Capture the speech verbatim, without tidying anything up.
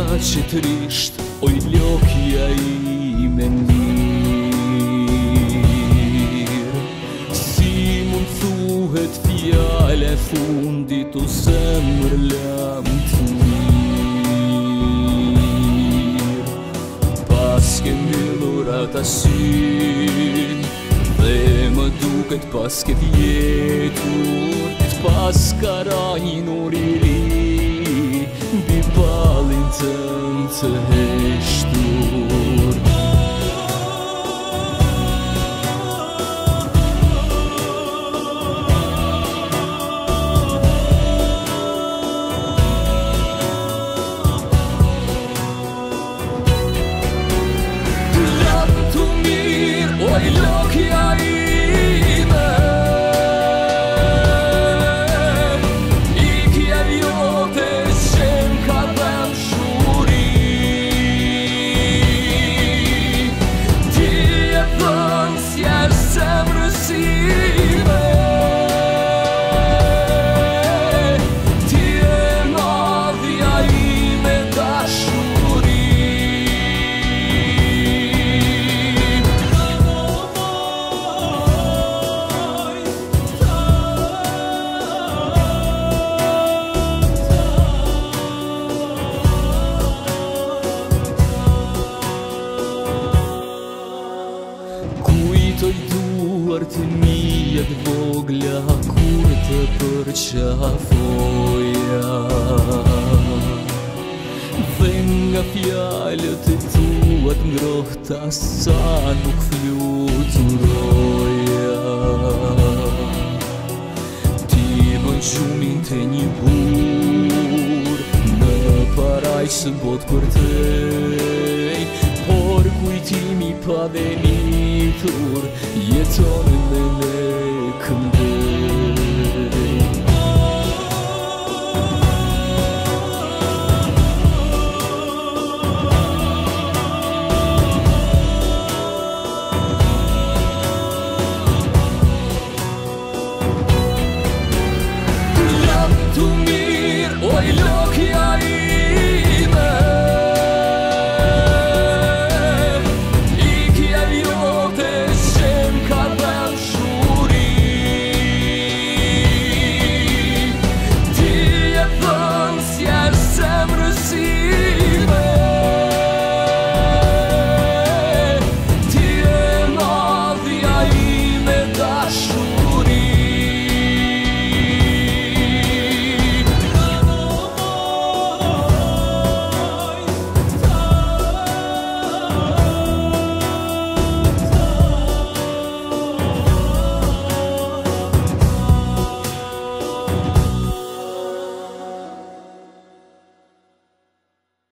që trisht, oj lokja ime mirë. Si mund thuhet fjale fundit o zemër lam të mirë. Pas ke mbyllur ata syt dhe më duket pas ke vjetur, pas ka ranjur i ri mbi ballin tënd të heshtur. Lam të mirë, oj lokja ime, kujtoj duart e mia të vogla kur të përqafoja, dhe nga fjalët e tua të ngrohta sa nuk fluturoja. Ti bën gjumin të një bur në parajs bot përtej, por kujtimi pa venitur jeton me ne këndej. Lam të mirë, oj lokja